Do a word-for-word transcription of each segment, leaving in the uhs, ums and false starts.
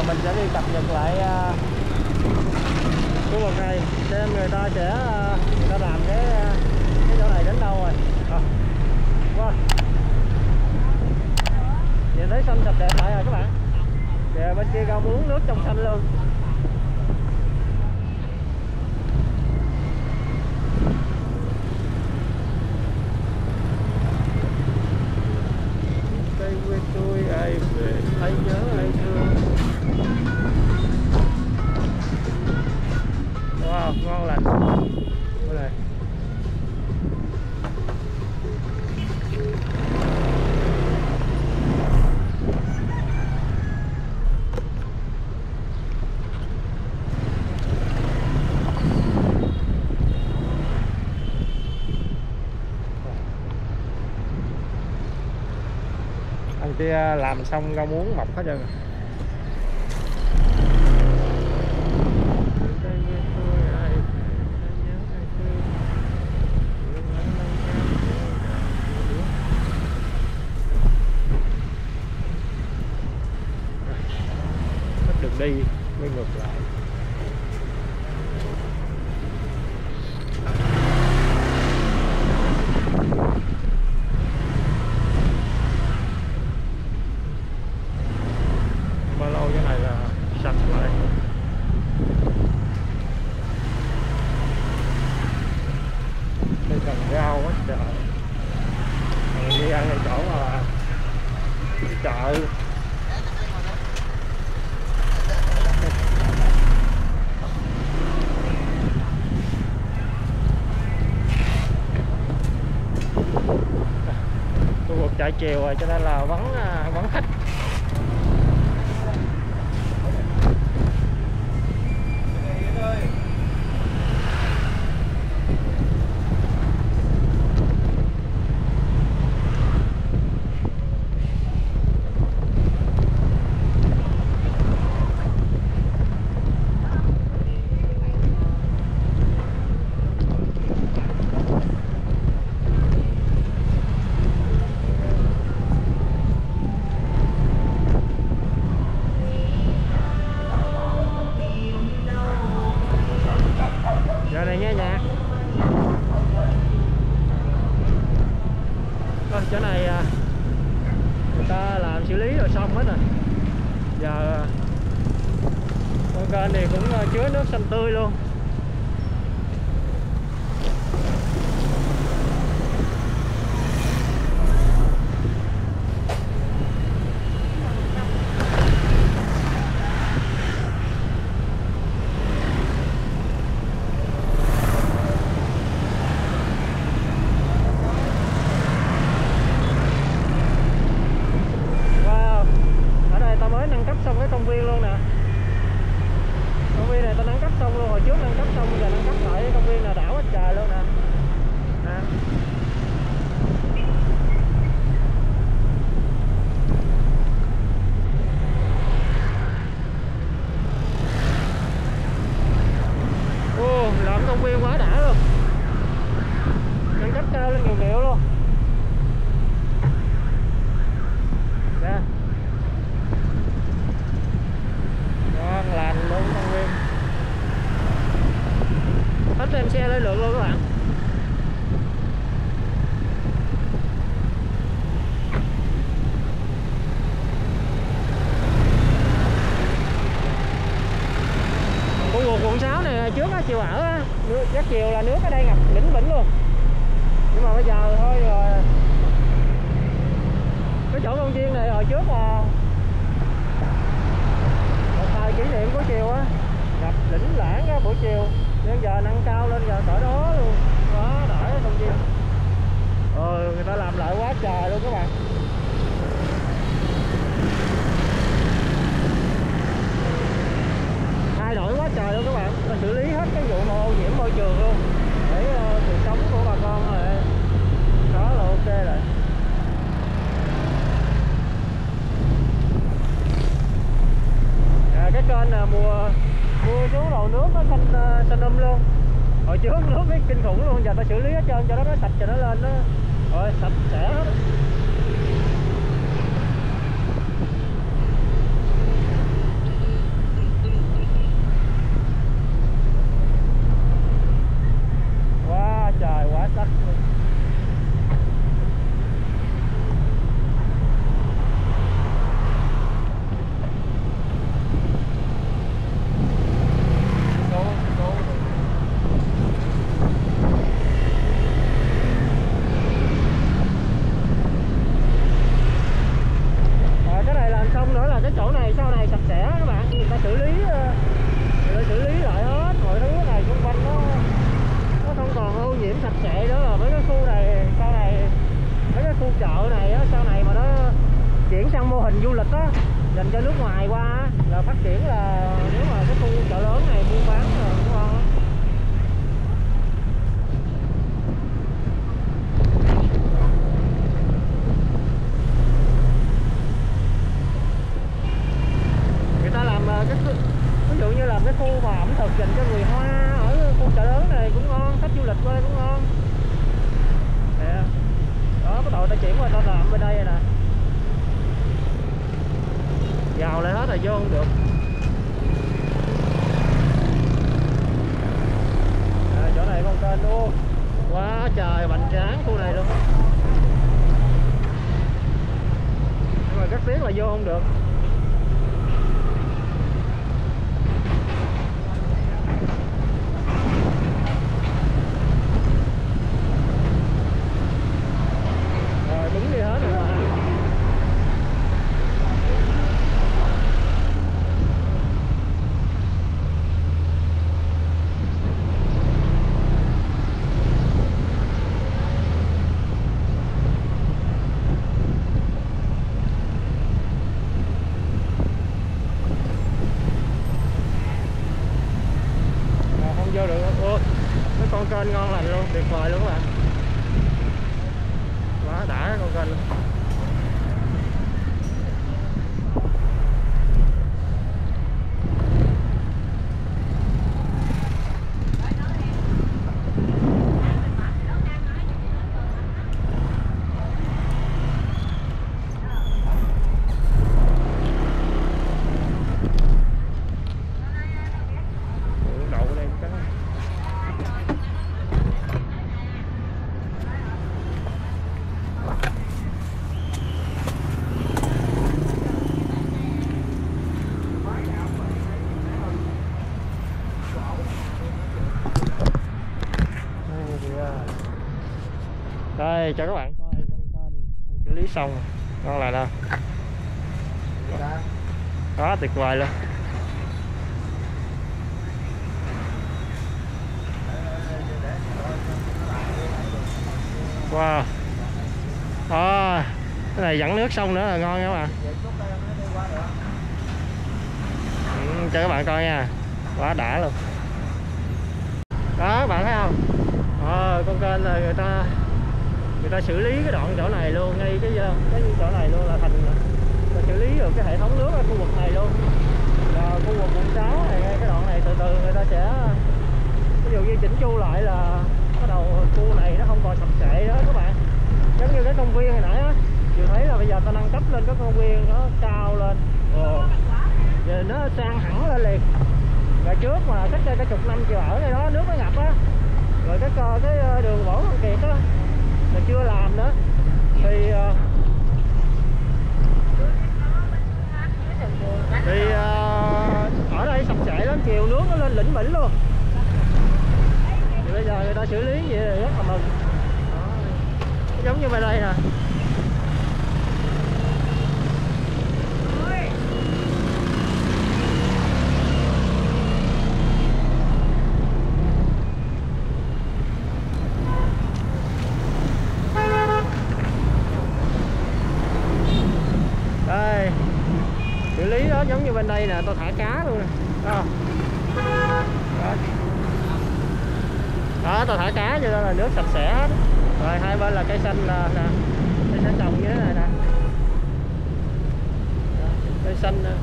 mình sẽ đi cập nhật lại uh, khu vực này xem người ta sẽ uh, người ta làm cái uh, cái chỗ này đến đâu rồi. À, wow. Nhìn thấy xanh sạch đẹp lại rồi các bạn. Kìa bên kia cao muốn nước trong xanh luôn. Đây quê tôi ai về ai nhớ ai thương. Wow, ngon lành. Đây này. Anh kia làm xong rau muống mọc hết trơn. Đi mới ngược lại. Bao lâu cái này là sạch lại. Đây cần rau quá trời. Mình đi ăn cái chỗ mà chợ. Chợ chiều rồi cho nên là vắng vắng khách. Chỗ này người ta làm xử lý rồi xong hết rồi. Giờ con kênh này cũng chứa nước xanh tươi luôn. Công viên quá đã luôn, nâng cấp cao lên nhiều nhiều luôn. Nè, ngon lành luôn công viên. Hết thêm xe lên lượng luôn các bạn. Khu vực quận sáu này trước á, chiều ở á, rất chiều là nước ở đây ngập đỉnh vĩnh luôn. Nhưng mà bây giờ thôi rồi. Cái chỗ công viên này hồi trước là một thời kỷ niệm của chiều á, ngập đỉnh lãng á buổi chiều. Nhưng giờ nâng cao lên giờ cỡ đó luôn. Quá đỡ công viên. Ờ, người ta làm lại quá trời luôn các bạn. Thay đổi quá trời luôn các bạn. Ta xử lý hết cái vụ ô nhiễm môi trường luôn, để uh, cuộc sống của bà con lại đó là ok rồi. À, cái kênh là mùa mùa xuống đầu nước nó xanh uh, xanh um luôn. Hồi trước nước cái kinh khủng luôn, giờ ta xử lý hết trơn cho nó nó sạch cho nó lên đó. Rồi sạch sẽ hết. sang mô hình du lịch á, dành cho nước ngoài qua á, là phát triển, là nếu mà cái khu chợ lớn này buôn bán là cũng ngon á. Người ta làm cái ví dụ như làm cái khu mà ẩm thực dành cho người Hoa ở khu chợ lớn này cũng ngon, khách du lịch qua cũng ngon. Nè. Đó, bắt đầu ta chuyển qua ta làm bên đây rồi nè. Vào lại hết rồi vô không được. À, chỗ này con kênh luôn. Quá trời bành tráng khu này luôn. Nhưng mà rất tiếc là vô không được. Rồi đúng đi hết rồi mà. Vô được. Ủa, mấy con kênh ngon lành luôn, tuyệt vời luôn các bạn. Quá đã cái con kênh luôn. Đây cho các bạn coi con kênh xử lý xong ngon là đâu. Đó, tuyệt vời luôn. Wow. À, cái này dẫn nước sông nữa là ngon nha các bạn. Ừ, cho các bạn coi nha. Quá đã luôn. Đó các bạn thấy không? À, con kênh là người ta người ta xử lý cái đoạn chỗ này luôn, ngay cái cái chỗ này luôn là thành là xử lý được cái hệ thống nước ở khu vực này luôn. Là khu vực quận sáu này, ngay cái đoạn này từ từ người ta sẽ ví dụ như chỉnh chu lại là bắt đầu khu này nó không còn sập sệ đó các bạn. Giống như cái công viên hồi nãy á, chị thấy là bây giờ ta nâng cấp lên cái công viên nó cao lên. Ồ. Giờ nó sang hẳn lên liền. Rồi trước mà cách đây cái chục năm chị ở đây đó nước nó ngập á. Rồi cái cái đường Võ Văn Kiệt á mà chưa làm nữa thì thì uh, ở đây sập sệ lắm, chiều nước nó lên lỉnh bỉnh luôn. Thì bây giờ người ta xử lý vậy rất là mừng. Đó. Giống như bên đây nè. Đây, xử lý đó giống như bên đây nè, tôi thả cá luôn nè. Đó. Đó. Đó, tôi thả cá cho nên là nước sạch sẽ hết. Rồi hai bên là cây xanh là nè, cây xanh trồng như thế này nè. Đó, cây xanh nè.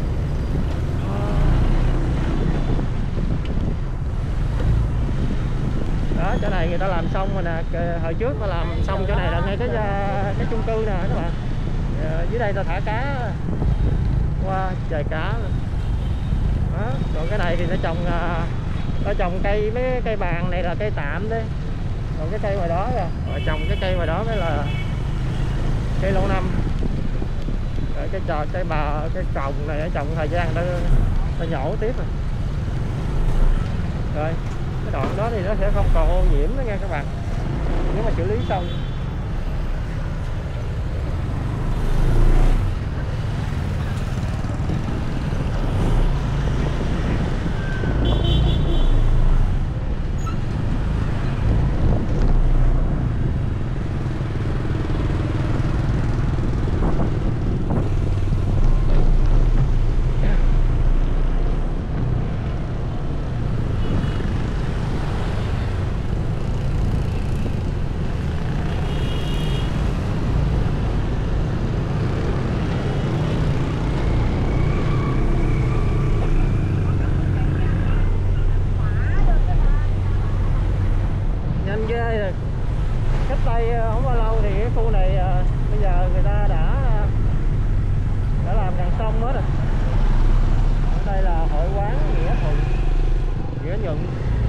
Đó, chỗ này người ta làm xong rồi nè, hồi trước ta làm xong chỗ này là ngay cái cái chung cư nè các bạn. À, dưới đây ta thả cá. Wow, trời cá. Đó, còn cái này thì nó trồng nó trồng cây, mấy cây bàn này là cây tạm đấy. Còn cái cây ngoài đó kìa, rồi trồng cái cây ngoài đó mới là cây lâu năm. Rồi cái trò cây bà cái còng này nó trồng thời gian nó nó nhổ tiếp rồi. Rồi cái đoạn đó thì nó sẽ không còn ô nhiễm nữa nha các bạn, nếu mà xử lý xong. đây không bao lâu thì cái khu này bây giờ người ta đã đã làm gần xong hết rồi. Ở đây là hội quán Nghĩa Thuận, Nghĩa Nhuận.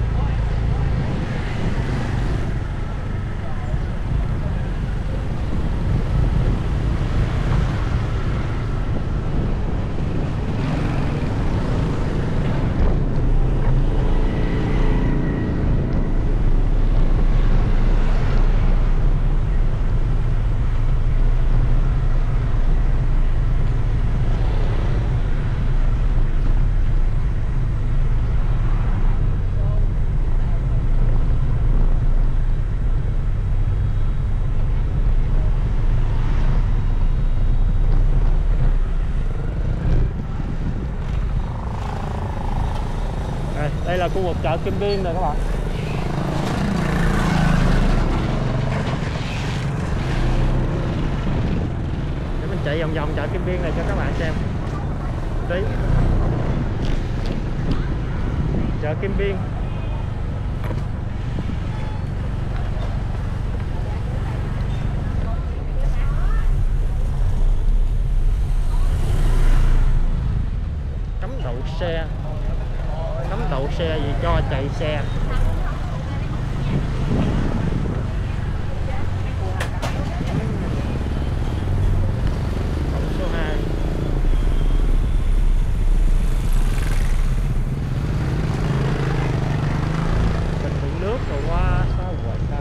Đây là khu vực chợ Kim Biên rồi các bạn. Để mình chạy vòng vòng chợ Kim Biên này cho các bạn xem tí. Chợ Kim Biên. Cấm đậu xe. Cấm đậu xe gì cho chạy xe. Cổng số hai. Bình đựng nước rồi qua sao quậy ta.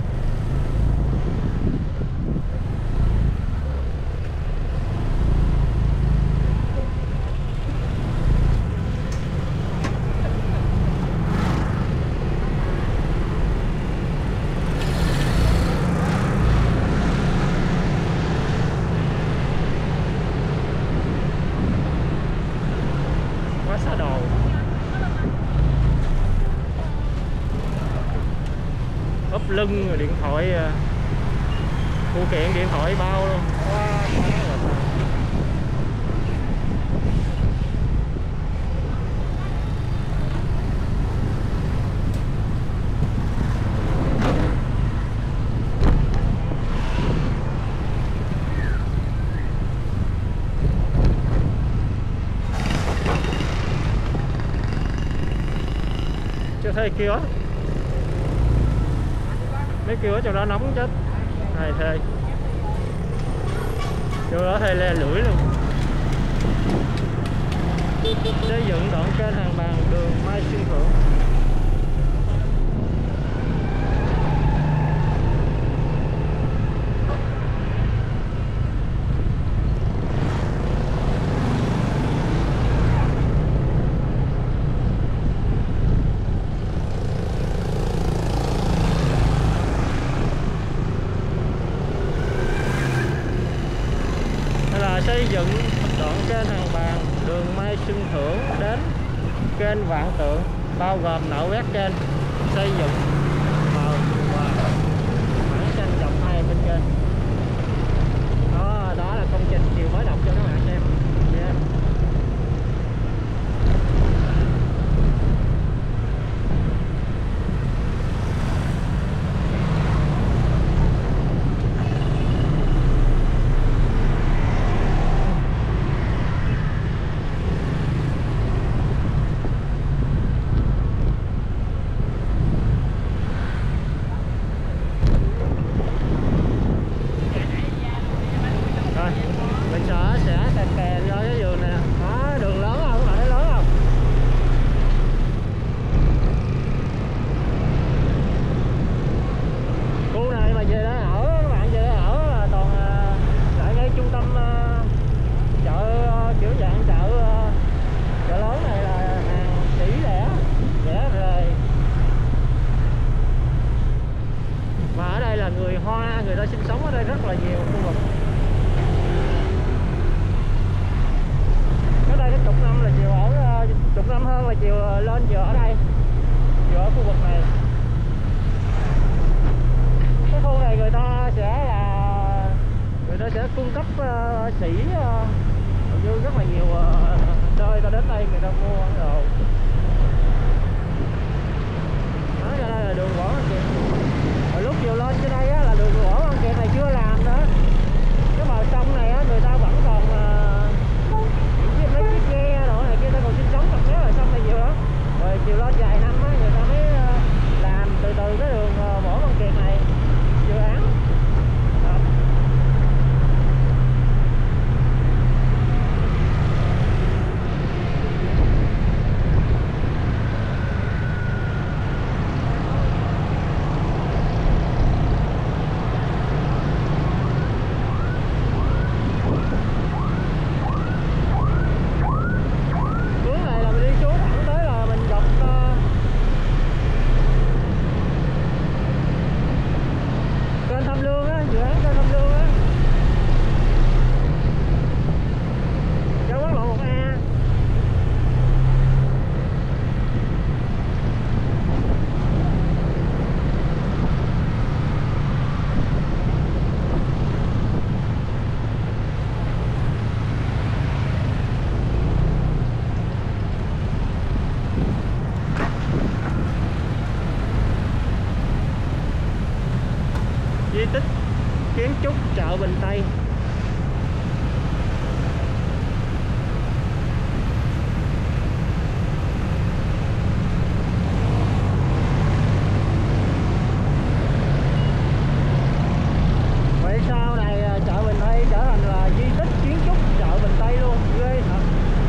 Ốp lưng rồi điện thoại, phụ kiện điện thoại bao luôn. Wow. Chưa thấy kia mấy kêu ở trong đó nóng chết. Này thề chỗ đó thề le lưỡi luôn. Xây dựng đoạn kênh Hàng Bàng, đường Mai Xuân Thượng. Xây dựng đoạn kênh Hàng Bàng, đường Mai Xuân Thượng đến kênh Vạn Tượng, bao gồm nạo vét kênh, xây dựng bờ và mảng xanh dọc hai bên kênh. Đó, đó là công trình chiều mới đọc cho các bạn xem. Yeah. cung cấp uh, sỉ uh, như rất là nhiều uh, nơi ta đến đây người ta mua đồ. Đó, ra đây là đường Võ Văn Kiệt. Hồi lúc chiều lên trên đây á, là đường kiến trúc chợ Bình Tây. Vậy sau này chợ Bình Tây trở thành là di tích kiến trúc chợ Bình Tây luôn, ghê thật.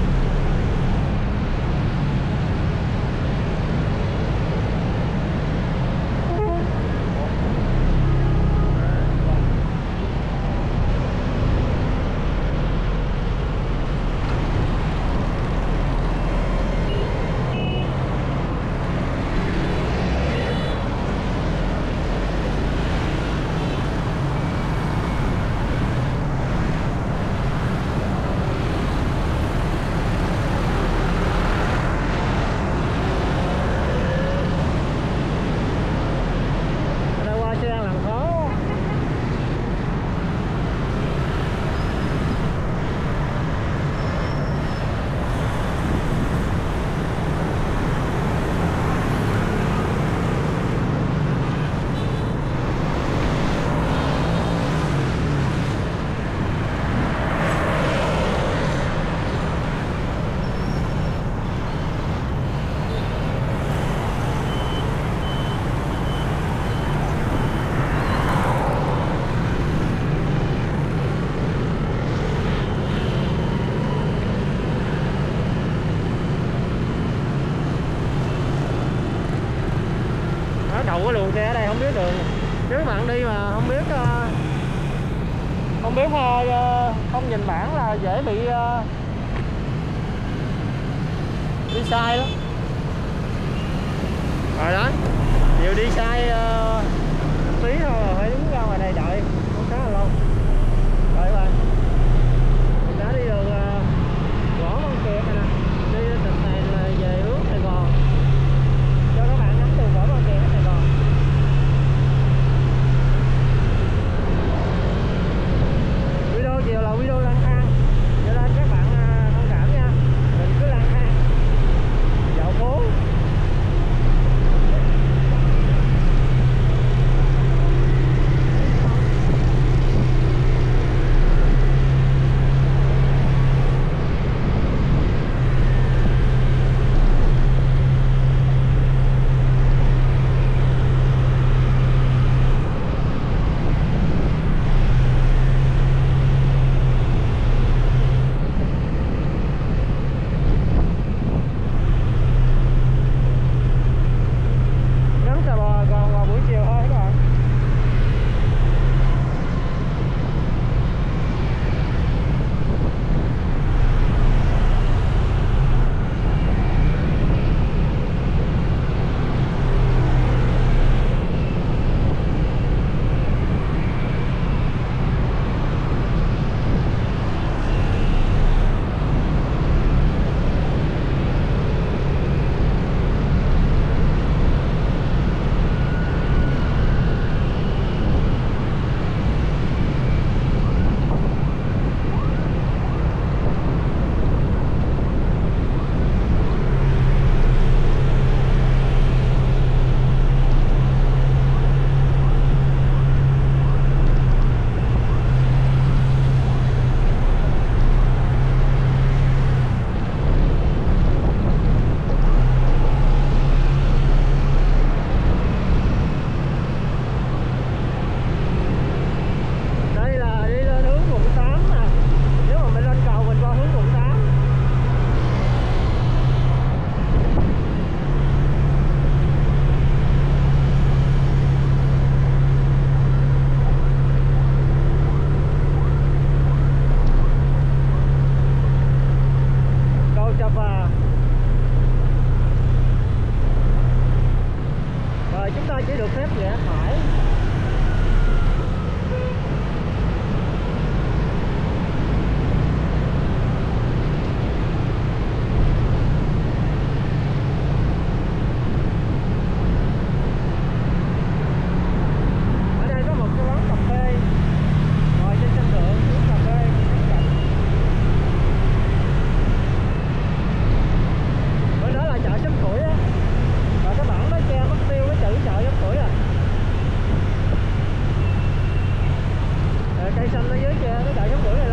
Đầu cái luồng xe ở đây không biết đường, nếu các bạn đi mà không biết không biết không nhìn bảng là dễ bị đi sai lắm. Rồi đó, chiều đi sai tí thôi phải đứng ra ngoài này đợi không khá là lâu. Rồi các bạn, mình đã đi đường Võ Văn Kiệt này nè, đi từ này là về hướng Sài Gòn, cho các bạn ngắm đường Võ Văn Kiệt ở Sài Gòn. Video chiều là video lang thang, cho nên các bạn thông cảm nha, mình cứ lang thang dạo phố. xanh ở dưới kia nó chạy xuống bưởi này